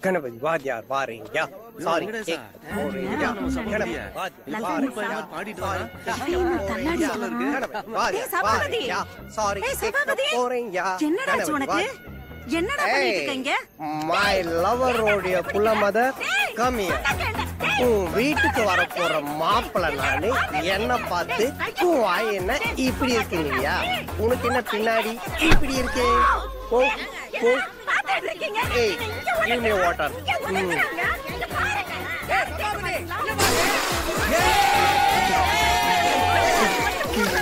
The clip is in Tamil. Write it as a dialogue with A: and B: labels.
A: கணபதி வாத்தியார் வாரீங்க. சாரி மை லவரோடைய குலமத கம்மியா உன் வீட்டுக்கு வர போற மாப்பிள்ள நானு என்ன பார்த்து என்ன இப்படி இருக்கீங்கயா? உனக்கு என்ன பின்னாடி இப்படி இருக்கே? ஓ ஓ ஏய் give me water.